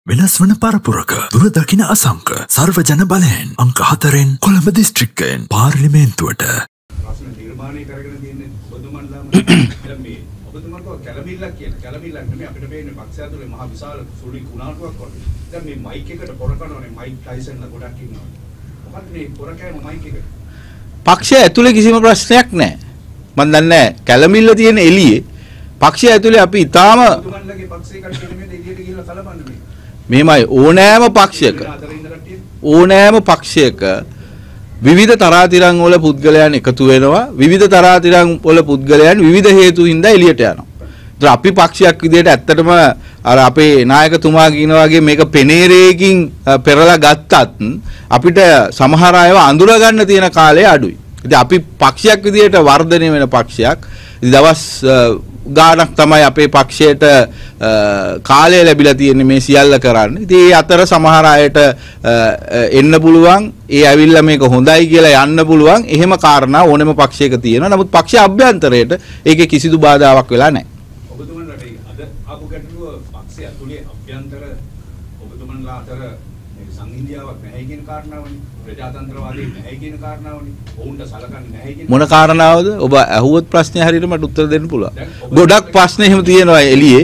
වෙනස් වන පරපුරක දුර දකින අසංක සර්වජන බලයෙන් අංක 4න් කොළඹ දිස්ත්‍රික්කයෙන් පාර්ලිමේන්තුවට ප්‍රශ්න නිර්මාණය කරගෙන තියෙන්නේ ඔබතුමන්ලාම මේ ඔබතුමන්ට කැළඹිල්ලක් කියන කැළඹිල්ලක් නෙමෙයි අපිට පේන්නේ පක්ෂය ඇතුලේ මහ විශාල සුළි කුණාටුවක් වගේ. දැන් මේ මයික් එකට පොර කරනවනේ මයික් ටයිසන්ලා ගොඩක් ඉන්නවා. මොකක්ද මේ පොර කෑම මයික් එකට? පක්ෂය ඇතුලේ කිසිම ප්‍රශ්නයක් නැහැ. මම දන්නේ නැහැ කැළඹිල්ල තියෙන එළියේ පක්ෂය ඇතුලේ අපි ඊටාම ඔබතුමන්ලගේ පක්ෂේ කට්ටිය නෙමෙයි එළියට ගිහිල්ලා කලබන්නේ මේ. මේමයි ඕනෑම පක්ෂයක විවිධ තරාතිරම් වල පුද්ගලයන් එකතු වෙනවා විවිධ තරාතිරම් වල පුද්ගලයන් විවිධ හේතු හින්දා එළියට යනවා. ඒත් අපි පක්ෂයක් විදිහට ඇත්තටම අර අපේ නායකතුමා කියන වගේ මේක පෙනේරේකින් පෙරලා ගත්තත් අපිට සමහර අයව අඳුර ගන්න තියෙන කාලය අඩුයි. ඉතින් අපි පක්ෂයක් විදිහට වර්ධනය වෙන පක්ෂයක් දවස් ගානක් තමයි අපේ පක්ෂයට කාලය ලැබිලා තියෙන්නේ මේ සියල්ල කරන්න. ඉතින් ඒ අතර සමහර අයට එන්න පුළුවන්, ඒ ඇවිල්ලා මේක හොඳයි කියලා යන්න පුළුවන්. එහෙම කාරණා ඕනෙම පක්ෂයක තියෙනවා. නමුත් පක්ෂ අභ්‍යන්තරයට ඒකේ කිසිදු බාධාවක් වෙලා නැහැ. ඔබතුමන්ලට අද ආපු ගැටලුව පක්ෂය ඇතුලේ අභ්‍යන්තර ඔබතුමන්ලා අතර මේ සංහිඳියාවක් නැහැ කියන කාරණාවනේ. ප්‍රජාතන්ත්‍රවාදී නැහැ කියන කාරණාවනේ. ඔවුන්ට සලකන්නේ නැහැ කියන මොන කාරණාවද? ඔබ අහුවොත් ප්‍රශ්නේ හරියට මට උත්තර දෙන්න පුළුවන්. ගොඩක් ප්‍රශ්න එහෙම තියෙනවා එළියේ.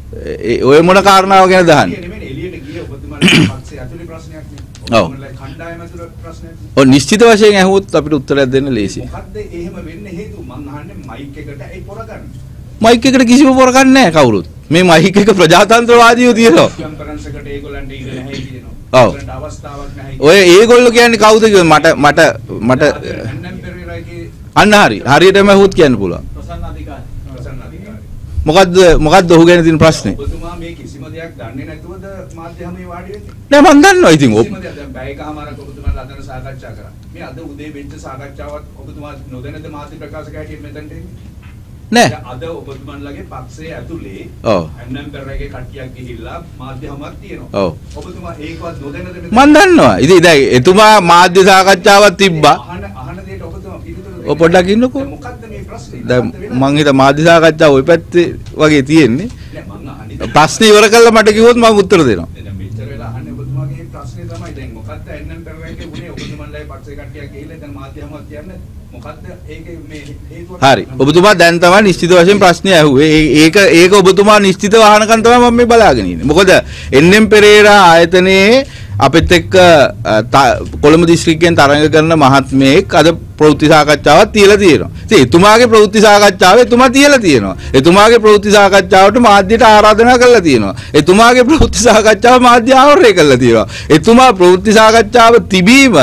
ඔය මොන කාරණාව ගැනද අහන්නේ? නෙමෙයි එළියට ගියේ ඔබතුමන්ලා පක්ෂය ඇතුලේ ප්‍රශ්නයක් නේ. ඔබතුමන්ලා කණ්ඩායම ඇතුලේ ප්‍රශ්නයක් නේ. ඔව් නිශ්චිත වශයෙන් අහුවොත් අපිට උත්තරයක් දෙන්න ලේසියි. මොකද්ද එහෙම වෙන්නේ හේතුව? මං අහන්නේ මයික් එකට ඒ පොර ගන්න. මයික් එකට කිසිම පොර ගන්න නැහැ කවුරුත්. මේ මයික් එක ප්‍රජාතන්ත්‍රවාදීව තියෙනවා. කොන්ෆරන්ස් එකට ඒගොල්ලන්ට ඉඳ නැහැ කියනවා. ඔව්. ඒගොල්ලන්ට අවස්ථාවක් නැහැ. ඔය ඒගොල්ලෝ කියන්නේ කවුද කිව්වද මට එන්නම් පෙරේරාගේ අන්න හරියටම අහුවොත් කියන්න පුළුවන්. ප්‍රසන්න අධිකාරී. මොකද්ද ඔහු ගැන තියෙන ප්‍රශ්නේ? ඔබතුමා මේ කිසිම දෙයක් දන්නේ නැතුවද මාධ්‍ය හැමේ වාඩි වෙන්නේ? නෑ මම දන්නවා ඉතින් කිසිම දෙයක් දැන් බැයකමාරක් ඔබතුමාලා අතන සාකච්ඡා කරා. මේ අද උදේ වෙච්ච සාකච්ඡාවත් ඔබතුමා නොදැනද මාධ්‍ය ප්‍රකාශක හැටියට මෙතනට එන්නේ? නෑ. අද ඔබතුමාලගේ පක්ෂයේ ඇතුලේ ඔව්. එන්නම් පෙරේරාගේ කට්ටියක් ගිහිල්ලා මාධ්‍ය හැමක් තියෙනවා. ඔව්. ඔබතුමා ඒකවත් නොදැනද මෙතන? මම දන්නවා. ඉතින් දැන් එතුමා මාධ්‍ය සාකච්ඡාවක් තිබ්බා. අහන දෙයට ඔබතුමා පිළිතුරු ඔය පොඩ්ඩක් ඉන්නකෝ. මොකද්ද මේ ප්‍රශ්නේ? දැන් මං හිතා මාධ්‍ය සාකච්ඡාව ওই පැත්තේ වගේ තියෙන්නේ. නෑ මං අහන්නේ ප්‍රශ්නේ ඉවර කළා මට කිව්වොත් මම උත්තර දෙනවා. දැන් මෙච්චර වෙලා අහන්නේ ඔබතුමාගේ ප්‍රශ්නේ තමයි. දැන් මොකද්ද එන්නම් පෙරේරාගේ උනේ ඔබතුමාලගේ පක්ෂේ කට්ටියක් ගිහිල්ලා දැන් මාධ්‍ය හැමක් කියන්නේ මොකද්ද ඒකේ මේ හේතුව? හරි. ඔබතුමා දැන් තමයි නිශ්චිත වශයෙන් ප්‍රශ්නේ ඇහුවේ. ඒක ඔබතුමා නිශ්චිතව අහනකන් තමයි මම මේ බලාගෙන ඉන්නේ. මොකද එන්.එම්. පෙරේරා ආයතනයේ අපිත් එක්ක කොළඹ දිස්ත්‍රික්කයෙන් තරඟ කරන මහත්මයෙක් අද ප්‍රවෘත්ති සාකච්ඡාවක් තියලා තියෙනවා. ඉතින් එතුමාගේ ප්‍රවෘත්ති සාකච්ඡාව එතුමා තියලා තියෙනවා. එතුමාගේ ප්‍රවෘත්ති සාකච්ඡාවට මාධ්‍යට ආරාධනා කරලා තියෙනවා. එතුමාගේ ප්‍රවෘත්ති සාකච්ඡාව මාධ්‍ය ආවරණය කරලා තියෙනවා. එතුමා ප්‍රවෘත්ති සාකච්ඡාව තිබීම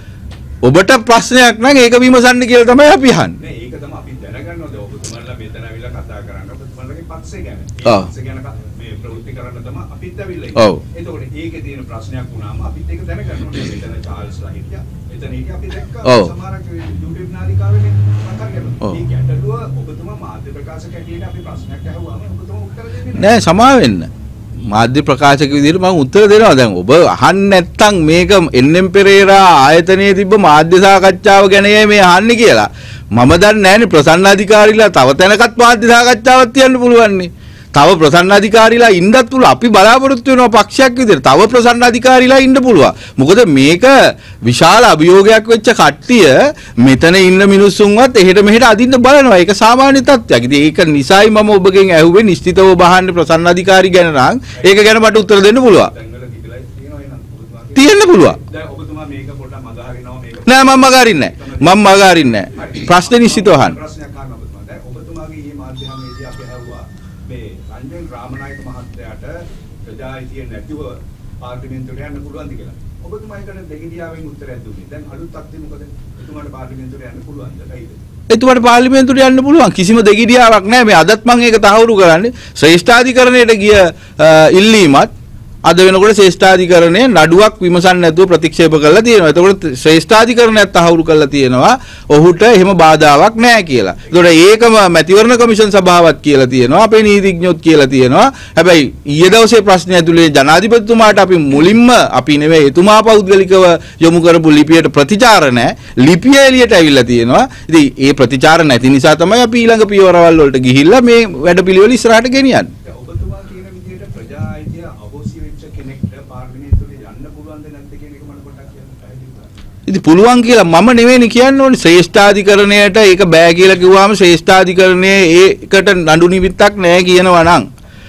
ඔබට ප්‍රශ්නයක් නම් ඒක විමසන්න කියලා තමයි අපි අහන්නේ. නේ ඒක තමයි අපි දැනගන්න ඕනේ. ඔබතුමාලා මෙතන අවිලා කතා කරන්න ඔබතුමාලගේ පක්ෂේ ගැන. ඔව්. පක්ෂේ ගැන මේ ප්‍රවෘත්ති කරන්න තමයි අපිත් ඇවිල්ලා ඔව්. ඉන්නේ. එතකොට ඒකේ තියෙන ප්‍රශ්නයක් වුණාම අපිත් ඒක දැනගන්න ඕනේ. මෙතන චාල්ස්ලා හිටියා. එතන හිටියා අපි දැක්කා. ඔව්. සමහරක් YouTube නාලිකාවේ කතා කරනවා. ඔව්. මේ ගැටලුව ඔබතුමා මාධ්‍ය ප්‍රකාශක හැටියට අපි ප්‍රශ්නයක් අහුවාම ඔබතුමා උත්තර දෙන්නේ නෑ සමා වෙන්න. මාධ්‍ය ප්‍රකාශක විදිහට මම උත්තර දෙනවා. දැන් ඔබ අහන්නේ නැත්තම් මේක එන්.එම්. පෙරේරා ආයතනයේ තිබ්බ මාධ්‍ය සාකච්ඡාව ගැන මේ අහන්නේ කියලා. මම දන්නේ නෑනේ ප්‍රසන්න අධිකාරීලා තව තැනකත් මාධ්‍ය සාකච්ඡාවක් තියන්න පුළුවන් නේ. තව ප්‍රසන්න අධිකාරීලා ඉන්නත් පුළුවන්. අපි බලාපොරොත්තු වෙනවා පක්ෂයක් විදිහට තව ප්‍රසන්න අධිකාරීලා ඉන්න පුළුවන්. මොකද මේක විශාල අභියෝගයක් වෙච්ච කට්ටිය මෙතන ඉන්න මිනිස්සුන්වත් එහෙට මෙහෙට අදින්න බලනවා. ඒක සාමාන්‍ය තත්ත්වයක්. ඉතින් ඒක නිසායි මම ඔබගෙන් ඇහුවේ නිශ්චිතව බහන්නේ ප්‍රසන්න අධිකාරී ගැන නම් ඒක ගැන මට උත්තර දෙන්න පුළුවන්. දැන්වල තිබිලා තියෙනවා එහෙනම් ඔබතුමාගේ තියෙන්න පුළුවන්. දැන් ඔබතුමා මේක පොඩ්ඩක් මගහරිනවා මේක නෑ මම මගහරින්නේ නෑ. මම මගහරින්නේ නෑ. ප්‍රශ්නේ නිශ්චිතව අහන්න. ප්‍රශ්නයක් අහන්න ඔබතුමා. දැන් ඔබතුමාගේ මේ මාධ්‍යමේදී අපි අහුවා මේ රංජන් රාමනායක මහත්තයාට ප්‍රජායිතිය නැතිව පාර්ලිමේන්තුවට යන්න පුළුවන්ද කියලා. ඔබතුමා ඒකට දෙගිඩියාවෙන් උත්තරයක් දුන්නේ. දැන් අලුත් තත්ත්වෙ මොකද? ඔබතුමාට පාර්ලිමේන්තුවට යන්න පුළුවන්ද? කයිද? එතුමාට පාර්ලිමේන්තුවට යන්න පුළුවන්. කිසිම දෙගිඩියාවක් නැහැ. මේ අදත් මම ඒක තහවුරු කරන්නේ. ශ්‍රේෂ්ඨාධිකරණයට ගිය ඉල්ලීමත් අද වෙනකොට ශ්‍රේෂ්ඨාධිකරණය නඩුවක් විමසන්න නැතුව ප්‍රතික්ෂේප කරලා තියෙනවා. එතකොට ශ්‍රේෂ්ඨාධිකරණයත් තහවුරු කරලා තියෙනවා ඔහුට එහෙම බාධාවක් නැහැ කියලා. එතකොට ඒකම මැතිවරණ කමිෂන් සභාවත් කියලා තියෙනවා. අපේ නීතිඥයොත් කියලා තියෙනවා. හැබැයි ඊයේ දවසේ ප්‍රශ්නේ ඇතුලේ ජනාධිපතිතුමාට අපි මුලින්ම අපි නෙවෙයි එතුමා පෞද්ගලිකව යොමු කරපු ලිපියට ප්‍රතිචාර නැහැ. ලිපිය එළියට ඇවිල්ලා තියෙනවා. ඉතින් ඒ ප්‍රතිචාර නැති නිසා තමයි අපි ඊළඟ පියවරවල් වලට ගිහිල්ලා මේ වැඩපිළිවෙල ඉස්සරහට ගෙනියන්නේ. ඔබතුමා කියන විදිහට ප්‍රජා අයිතිය අවශ්‍ය වෙච්ච කෙනෙක්ට පාර්ලිමේන්තුවේ යන්න පුළුවන්ද නැද්ද කියන එක මම පොඩ්ඩක් කියන්න පැහැදිලි කරන්න. ඉතින් පුළුවන් කියලා මම නෙවෙයි කියන්න ඕනේ. ශ්‍රේෂ්ඨාධිකරණයට ඒක බෑ කියලා කිව්වම ශ්‍රේෂ්ඨාධිකරණයේ ඒකට නඩු නිමිත්තක් නැහැ කියනවා නම්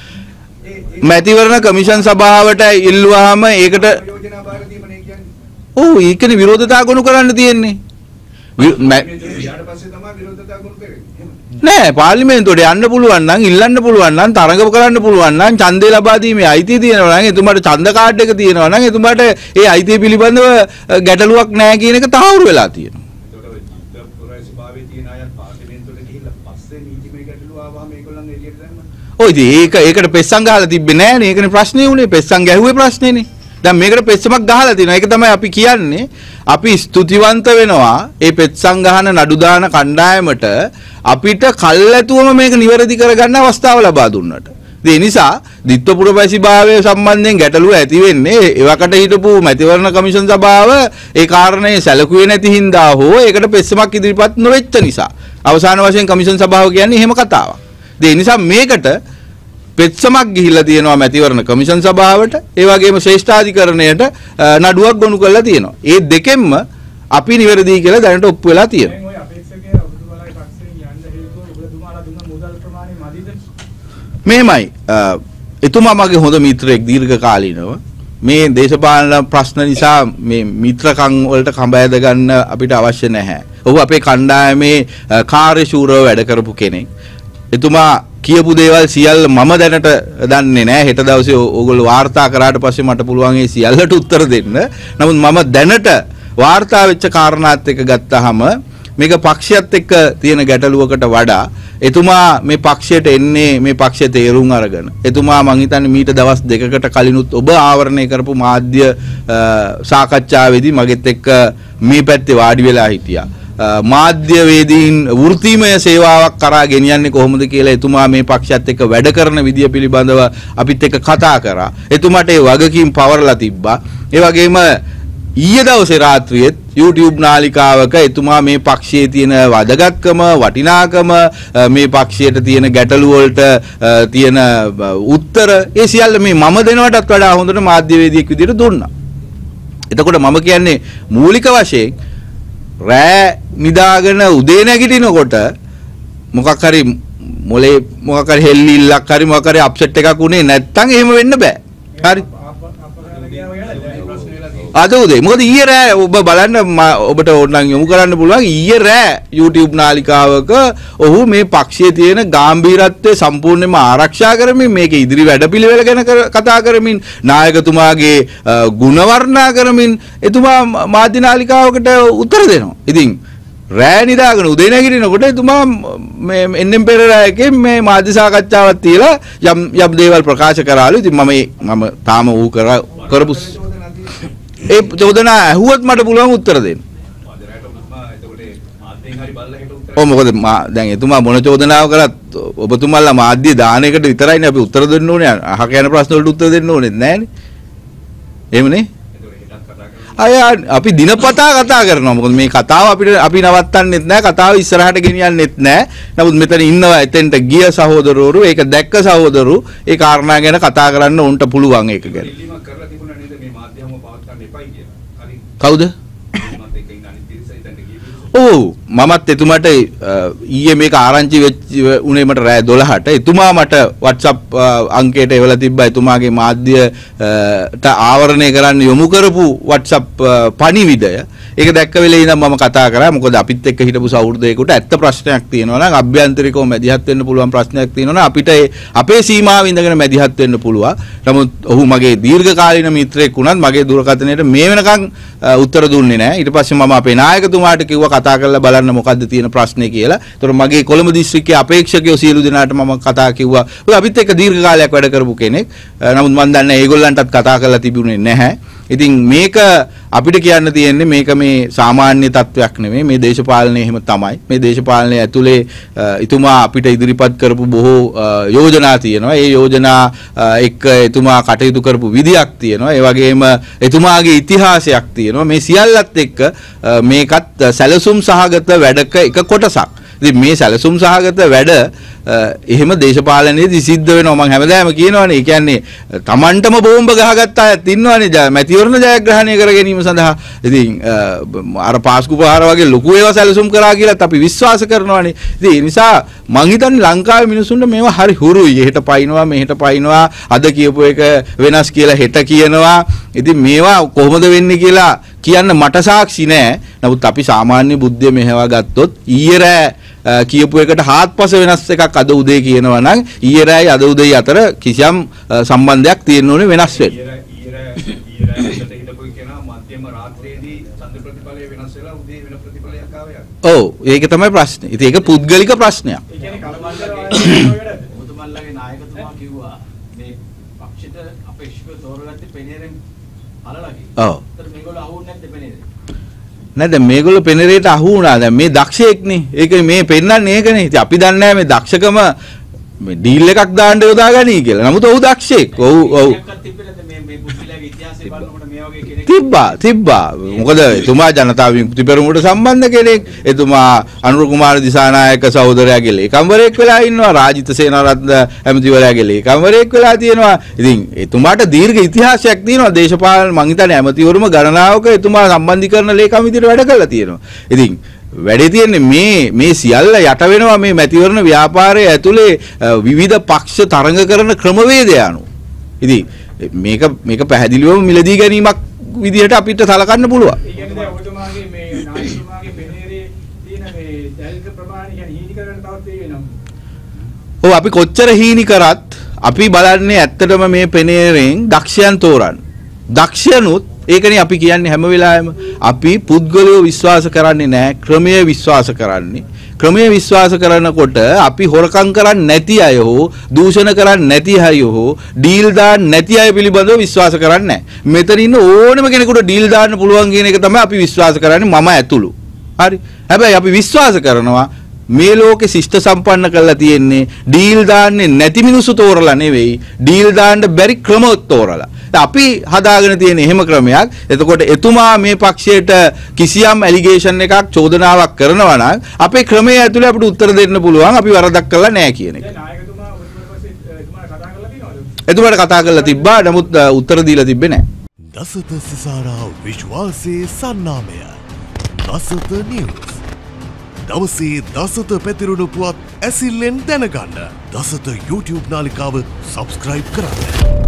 මැතිවරණ කමිෂන් සභාවට ඉල්ලුවාම ඒකට යෝජනා බාර දීමනේ කියන්නේ. ඔව් ඒකනේ විරෝධතා ගොනු කරන්න තියෙන්නේ. ඊට පස්සේ තමයි විරෝධතා ගොනු කරන්නේ. නෑ පාර්ලිමේන්තුවට යන්න පුළුවන් නම් ඉල්ලන්න පුළුවන් නම් තරඟ කරන්න පුළුවන් නම් ඡන්දය ලබා දීමේ අයිතිය තියෙනවා නම් එතුමාට ඡන්ද කාඩ් එක තියෙනවා නම් එතුමාට ඒ අයිතිය පිළිබඳව ගැටලුවක් නැහැ කියන එක තහවුරු වෙලා තියෙනවා. ඒකට පුරාසි භාවයේ තියෙන අයත් පාර්ලිමේන්තුවට ගිහිල්ලා පස්සේ නීතිමය ගැටලුව ආවම මේගොල්ලන් එළියට දැම්මා. ඔය ඉතින් ඒකට පෙස්සම් ගහලා තිබ්බේ නෑනේ. ඒකනේ ප්‍රශ්නේ උනේ. පෙස්සම් ගැහුවේ ප්‍රශ්නේනේ. දැන් මේකට පෙස්සමක් ගහලා තියෙනවා. ඒක තමයි අපි කියන්නේ. අපි ස්තුතිවන්ත වෙනවා ඒ පෙත්සම් ගහන නඩු දාන කණ්ඩායමට අපිට කල්ැතුවම මේක නිවැරදි කරගන්න අවස්ථාව ලබා දුන්නට. ඒ නිසා දිත්වපුරවැසි භාවය සම්බන්ධයෙන් ගැටලුව ඇති වෙන්නේ එවකට හිටපු මැතිවරණ කමිෂන් සභාව ඒ කාරණේ සැලකුවේ නැති හින්දා හෝ ඒකට පෙත්සමක් ඉදිරිපත් නොවෙච්ච නිසා. අවසාන වශයෙන් කමිෂන් සභාව කියන්නේ එහෙම කතාවක්. ඒ නිසා මේකට පෙත්සමක් ගිහිල්ලා තියෙනවා මැතිවරණ කමිෂන් සභාවට ඒ වගේම ශ්‍රේෂ්ඨාධිකරණයට නඩුවක් ගොනු කරලා තියෙනවා. ඒ දෙකෙන්ම අපි නිවැරදි කියලා දැනට ඔප්පු වෙලා තියෙනවා. දැන් ඔය අපේක්ෂකයා ඔබතුමාලාගේ පක්ෂයෙන් යන්න හේතුව ඔබතුමාලා දුන්න මුදල් ප්‍රමාණය මදිද? මෙහෙමයි එතුමා මගේ හොඳ මිත්‍රයෙක් දීර්ඝ කාලීනව මේ දේශපාලන ප්‍රශ්න නිසා මේ මිත්‍රකම් වලට කඹ ඇද ගන්න අපිට අවශ්‍ය නැහැ. ඔහු අපේ කණ්ඩායමේ කාර්යශූරව වැඩ කරපු කෙනෙක්. එතුමා කියපු දේවල් සියල්ල මම දැනට දන්නේ නැහැ. හෙට දවසේ ඕගොල්ලෝ වාර්තා කරාට පස්සේ මට පුළුවන් ඒ සියල්ලට උත්තර දෙන්න. නමුත් මම දැනට වාර්තා වෙච්ච කාරණාත් එක්ක ගත්තාම මේක පක්ෂයත් එක්ක තියෙන ගැටලුවකට වඩා එතුමා මේ පක්ෂයට එන්නේ මේ පක්ෂයේ තේරුම් අරගෙන. එතුමා මං හිතන්නේ මීට දවස් දෙකකට කලිනුත් ඔබ ආවරණය කරපු මාධ්‍ය සාකච්ඡාවේදී මගෙත් එක්ක මේ පැත්තේ වාඩි වෙලා හිටියා. මාධ්‍යවේදීන් වෘත්තීමය සේවාවක් කරා ගෙනියන්නේ කොහොමද කියලා එතුමා මේ පක්ෂයත් එක්ක වැඩ කරන විදිය පිළිබඳව අපිත් එක්ක කතා කරා. එතුමාට ඒ වගකීම් පවර්ලා තිබ්බා. ඒ වගේම ඊයේ දවසේ රාත්‍රියේත් YouTube නාලිකාවක එතුමා මේ පක්ෂයේ තියෙන වැදගත්කම වටිනාකම මේ පක්ෂයට තියෙන ගැටලු වලට තියෙන උත්තර ඒ සියල්ල මේ මම දෙනවටත් වඩා හොඳට මාධ්‍යවේදියෙක් විදියට දුන්නා. එතකොට මම කියන්නේ මූලික වශයෙන් රෑ නිදාගෙන උදේ නැගිටිනකොට මොකක් හරි මොලේ මොකක් හරි හෙල්ලිල්ලක් හරි මොකක් හරි අප්සෙට් එකක් උනේ නැත්තම් එහෙම වෙන්න බෑ. හරි. අද උදේ මොකද ඊයේ රෑ ඔබ බලන්න ඔබට ඕනනම් යොමු කරන්න පුළුවන් ඊයේ රෑ YouTube නාලිකාවක ඔහු මේ පක්ෂයේ තියෙන ගැඹීරත්වය සම්පූර්ණයෙන්ම ආරක්ෂා කරමින් මේකේ ඉදිරි වැඩපිළිවෙල ගැන කතා කරමින් නායකතුමාගේ ගුණ වර්ණනා කරමින් එතුමා මාධ්‍ය නාලිකාවකට උත්තර දෙනවා. ඉතින් රෑ නිදාගෙන උදේ නැගිටිනකොට එතුමා මේ එන්එම් පෙරේරාගේ මේ මාධ්‍ය සාකච්ඡාවක් තියලා යම් දේවල් ප්‍රකාශ කරාලු. ඉතින් මම තාම ඌ කරපු ඒ චෝදනා ඇහුවත් මට පුළුවන් උත්තර දෙන්න. ඔව් මොකද දැන් එතුමා මොන චෝදනාව කරත් ඔබතුමාලා මාධ්‍ය දානයකට විතරයිනේ අපි උත්තර දෙන්න ඕනේ. අහක යන ප්‍රශ්න වලට උත්තර දෙන්න ඕනේ නැහැනේ. එහෙමනේ. අපි දිනපතා කතා කරනවා. මොකද මේ කතාව අපි නවත්තන්නෙත් නැහැ. කතාව ඉස්සරහට ගෙනියන්නෙත් නැහැ. නමුත් මෙතන ඉන්නවා එතෙන්ට ගිය සහෝදරවරු, ඒක දැක්ක සහෝදරරු ඒ කාරණා ගැන කතා කරන්න උන්ට පුළුවන් ඒක ගැන. කවුද? ඔව් මමත් එතුමාට ඊයේ මේක ආරංචි උනේ මට රෑ 12ට. එතුමා මට WhatsApp අංකයට එවලා තිබ්බා එතුමාගේ මාධ්‍යට ආවරණය කරන්න යොමු කරපු WhatsApp පණිවිඩය. ඒක දැක්ක වෙලේ ඉඳන් මම කතා කරා. මොකද අපිත් එක්ක හිටපු සහෘදයෙකුට ඇත්ත ප්‍රශ්නයක් තියෙනවා නම් අභ්‍යන්තරිකව මැදිහත් වෙන්න පුළුවන් ප්‍රශ්නයක් තියෙනවා නම් අපිට අපේ සීමාව ඉඳගෙන මැදිහත් වෙන්න පුළුවන්. නමුත් ඔහු මගේ දීර්ඝකාලීන මිත්‍රයෙක් වුණත් මගේ දුරකථනයට මේ වෙනකන් උත්තර දුන්නේ නැහැ. ඊට පස්සේ මම අපේ නායකතුමාට කිව්වා කතා කරලා බලන්න මොකද්ද තියෙන ප්‍රශ්නේ කියලා. ඒතර මගේ කොළඹ දිස්ත්‍රික්කයේ අපේක්ෂකයෝ සියලු දෙනාට මම කතා කිව්වා. ඔය අපිත් එක්ක දීර්ඝ කාලයක් වැඩ කරපු කෙනෙක්. නමුත් මම දන්නේ ඒගොල්ලන්ටත් කතා කරලා තිබුණේ නැහැ. ඉතින් මේක අපිට කියන්න තියෙන්නේ මේක මේ සාමාන්‍ය තත්වයක් නෙමෙයි. මේ දේශපාලනය එහෙම තමයි. මේ දේශපාලනය ඇතුලේ එතුමා අපිට ඉදිරිපත් කරපු බොහෝ යෝජනා තියෙනවා. ඒ යෝජනා එක්ක එතුමා කටයුතු කරපු විදියක් තියෙනවා. ඒ වගේම එතුමාගේ ඉතිහාසයක් තියෙනවා. මේ සියල්ලත් එක්ක මේකත් සැලසුම් සහගත වැඩක එක කොටසක්. ඉතින් මේ සැලසුම් සහගත වැඩ එහෙම දේශපාලනයේදී සිද්ධ වෙනවා. මම හැමදාම කියනවානේ. ඒ කියන්නේ Tamanටම බෝම්බ ගහගත්ත අයත් ඉන්නවානේ මැතිවරණ ජයග්‍රහණය කර ගැනීම සඳහා. ඉතින් අර පාස්කු පහර වගේ ලොකු ඒවා සැලසුම් කරා කියලාත් අපි විශ්වාස කරනවානේ. ඉතින් ඒ නිසා මං හිතන්නේ ලංකාවේ මිනිසුන්ට මේවා හරි හුරුයි. එහෙට පයින්නවා මෙහෙට පයින්නවා. අද කියපු එක වෙනස් කියලා හෙට කියනවා. ඉතින් මේවා කොහොමද වෙන්නේ කියලා කියන්න මට සාක්ෂි නැහැ. නමුත් අපි සාමාන්‍ය බුද්ධිය මෙහෙවා ගත්තොත් ඊයේ රෑ කියපු එකට හාත්පස වෙනස් එකක් අද උදේ කියනවා නම් ඊයේ රෑයි අද උදේ අතර කිසියම් සම්බන්ධයක් තියෙන්න ඕනේ වෙනස් වෙන්න. ඊයේ රෑ හිටපු කෙනා මධ්‍යම රාත්‍රියේදී ඡන්ද ප්‍රතිඵලය වෙනස් වෙලා උදේ වෙන ප්‍රතිඵලයක් ආවේ. ඔව් ඒක තමයි ප්‍රශ්නේ. ඉතින් ඒක පුද්ගලික ප්‍රශ්නයක්. ඒ කියන්නේ කලබලයි ඔබතුමාලගේ නායකතුමා කිව්වා මේ පක්ෂිත අපේක්ෂකව තෝරගත්තේ පෙනේරෙන් අලලා කියලා. ඔව්. ඒතර මේගොල්ලෝ අහුවුන්නේ නැද්ද පෙනේරෙන්? නෑ දැන් මේගොල්ලෝ පෙනරේට අහු වුණා. දැන් මේ දක්ෂයෙක්නේ. ඒක මේ පෙන්නන්නේ ඒකනේ. ඉතින් අපි දන්නේ නැහැ මේ දක්ෂකම මේ ඩීල් එකක් දාන්න යොදා ගනී කියලා. නමුත් ඔහු දක්ෂයෙක්. ඔව් මේ පුද්ගලයාගේ ඉතිහාසය බලනකොට මේ වගේ කෙනෙක් තිබ්බා. මොකද එතුමා ජනතා විමුක්ති පෙරමුණට සම්බන්ධ කෙනෙක්. එතුමා අනුර කුමාර දිසානායක සහෝදරයාගේ ලේකම්වරයෙක් වෙලා ඉන්නවා. රාජිත සේනාරත්න ඇමතිවරයාගේ ලේකම්වරයෙක් වෙලා තියෙනවා. ඉතින් එතුමාට දීර්ඝ ඉතිහාසයක් තියෙනවා. දේශපාලන මං හිතන්නේ ඇමතිවරුම ගණනාවක එතුමා සම්බන්ධීකරණ ලේකම් විදිහට වැඩ කරලා තියෙනවා. ඉතින් වැඩේ තියෙන්නේ මේ සියල්ල යට වෙනවා මේ මැතිවරණ ව්‍යාපාරයේ ඇතුලේ විවිධ පක්ෂ තරඟ කරන ක්‍රමවේදය අනුව. ඉතින් මේක පැහැදිලිවම මිලදී ගැනීමක් විදිහට අපිට සලකන්න පුළුවන්. ඒ කියන්නේ දැන් ඔබතුමාගේ මේ නායකතුමාගේ පෙනේරේ තියෙන මේ දැල්ක ප්‍රමාණය කියන්නේ හීනි කරන්න තවත් ඒ වෙනවා. ඔව් අපි කොච්චර හීනි කරත් අපි බලන්නේ ඇත්තටම මේ පෙනේරෙන් දක්ෂයන් තෝරන්න. දක්ෂයනුත් ඒකනේ අපි කියන්නේ හැම වෙලාවෙම අපි පුද්ගලයෝ විශ්වාස කරන්නේ නැහැ, ක්‍රමය විශ්වාස කරන්නේ. ක්‍රමය විශ්වාස කරනකොට අපි හොරකම් කරන්නේ නැති අය හෝ දූෂණ කරන්නේ නැති අය හෝ ඩීල් දාන්න නැති අය පිළිබඳව විශ්වාස කරන්නේ නැහැ. මෙතන ඉන්න ඕනම කෙනෙකුට ඩීල් දාන්න පුළුවන් කියන එක තමයි අපි විශ්වාස කරන්නේ මම ඇතුළු. හරි. හැබැයි අපි විශ්වාස කරනවා මේ ලෝකේ ශිෂ්ට සම්පන්න කරලා තියෙන්නේ ඩීල් දාන්නේ නැති මිනිස්සු තෝරලා නෙවෙයි ඩීල් දාන්න බැරි ක්‍රමොත් තෝරලා. අපි හදාගෙන තියෙන එහෙම ක්‍රමයක්. එතකොට එතුමා මේ පක්ෂයට කිසියම් ඇලිගේෂන් එකක් චෝදනාවක් කරනවා නම් අපේ ක්‍රමයේ ඇතුලේ අපිට උත්තර දෙන්න පුළුවන් අපි වරදක් කළා නැහැ කියන එක. දැන් නායකතුමා ඔබතුමාට පස්සේ එතුමාට කතා කරලා තියෙනවද? එතුමාට කතා කරලා තිබ්බා. නමුත් උත්තර දීලා තිබ්බේ නැහැ. දසත සිසාරා විශ්වාසයේ සන්නාමය. දසත නිවුස්. දවසේ දසත පැතිරුණු පුවත් ඇසිල්ලෙන් දැනගන්න. දසත YouTube නාලිකාව සබස්ක්‍රයිබ් කරන්න.